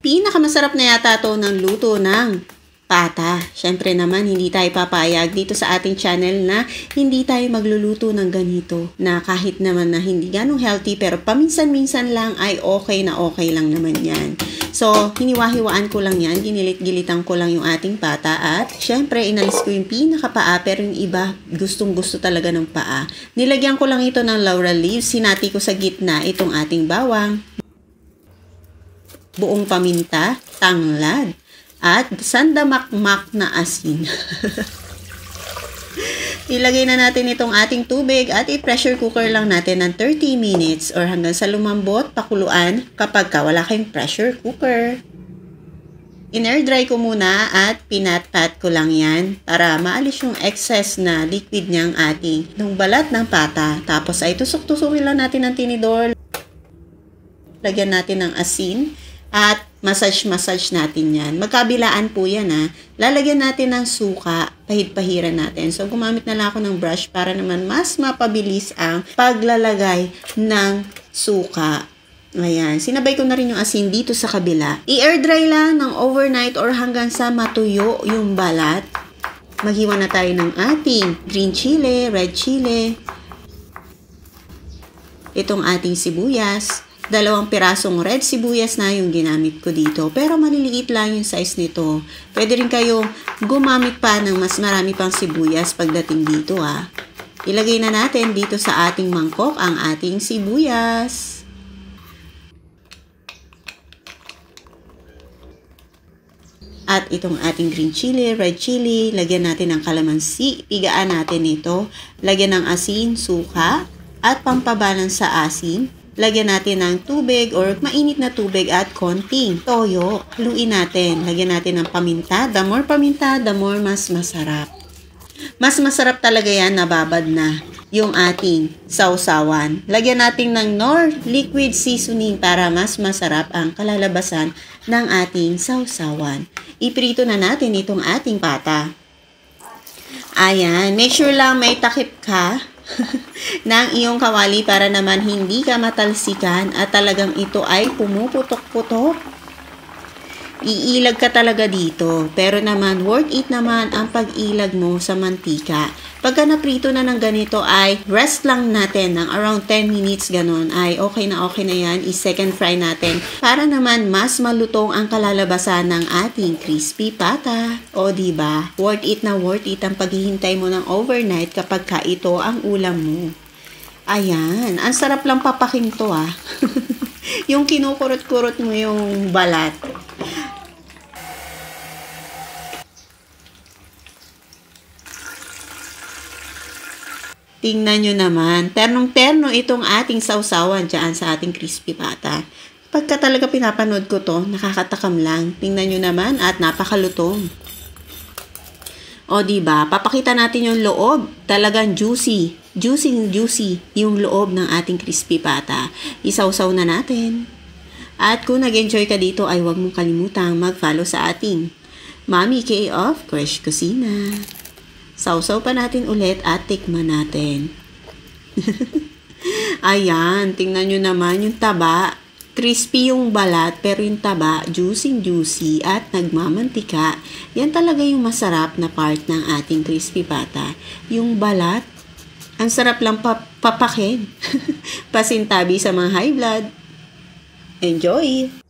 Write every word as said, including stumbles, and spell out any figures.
Pinakamasarap na yata to ng luto ng pata. Syempre naman, hindi tayo papayag dito sa ating channel na hindi tayo magluluto ng ganito. Na kahit naman na hindi ganong healthy, pero paminsan-minsan lang ay okay na okay lang naman yan. So, hiniwa-hiwaan ko lang yan. Ginilit-gilitan ko lang yung ating pata. At syempre, inalis ko yung pinakapaa, pero yung iba gustong-gusto talaga ng paa. Nilagyan ko lang ito ng laurel leaves. Sinati ko sa gitna itong ating bawang, buong paminta, tanglad, at sandamakmak na asin. Ilagay na natin itong ating tubig at i-pressure cooker lang natin ng thirty minutes or hanggang sa lumambot, pakuluan kapag ka wala kayong pressure cooker. In-air dry ko muna at pinat-pat ko lang yan para maalis yung excess na liquid niyang ating nung balat ng pata. Tapos ay tusok-tusukin lang natin ng tinidor. Lagyan natin ng asin. At massage-massage natin yan. Magkabilaan po yan ha. Lalagyan natin ng suka, pahid-pahiran natin. So, gumamit na lang ako ng brush para naman mas mapabilis ang paglalagay ng suka. Ayan. Sinabay ko na rin yung asin dito sa kabila. I-air dry lang ng overnight or hanggang sa matuyo yung balat. Maghiwa na tayo ng ating green chili, red chili. Itong ating sibuyas. Dalawang pirasong red sibuyas na yung ginamit ko dito. Pero maliliit lang yung size nito. Pwede rin kayong gumamit pa ng mas marami pang sibuyas pagdating dito ha. Ilagay na natin dito sa ating mangkok ang ating sibuyas. At itong ating green chili, red chili, lagyan natin ng kalamansi. Pigaan natin ito. Lagyan ng asin, suka, at pampabalance sa asin. Lagyan natin ng tubig or mainit na tubig at konting toyo. Haluin natin. Lagyan natin ng paminta. The more paminta, the more mas masarap. Mas masarap talaga yan, nababad na yung ating sausawan. Lagyan natin ng Knorr liquid seasoning para mas masarap ang kalalabasan ng ating sausawan. Iprito na natin itong ating pata. Ayan. Make sure lang may takip ka ng iyong kawali para naman hindi ka matalsikan at talagang ito ay pumuputok-putok. Iilag ka talaga dito. Pero naman, worth it naman ang pag-ilag mo sa mantika. Pagka naprito na ng ganito ay rest lang natin ng around ten minutes ganun. Ay okay na okay na yan. I-second fry natin para naman mas malutong ang kalalabasan ng ating crispy pata. O diba? Worth it na worth it ang paghihintay mo ng overnight kapag ka ito ang ulam mo. Ayan. Ang sarap lang papakin to ah. Yung kinukurot-kurot mo yung balat. Tingnan nyo naman, ternong-terno itong ating sausawan dyan sa ating crispy pata. Pagka talaga pinapanood ko to, nakakatakam lang. Tingnan nyo naman at napakalutong. O diba, papakita natin yung loob. Talagang juicy. Juicy juicy yung loob ng ating crispy pata. Isawsaw na natin. At kung nag-enjoy ka dito ay huwag mong kalimutang mag-follow sa ating Mommy K of Crush Kusina. Sausaw pa natin ulit at tikman natin. Ayan, tingnan nyo naman yung taba. Crispy yung balat pero yung taba, juicy-juicy at nagmamantika. Yan talaga yung masarap na part ng ating crispy pata. Yung balat, ang sarap lang pap papakin. Pasintabi sa mga high blood. Enjoy!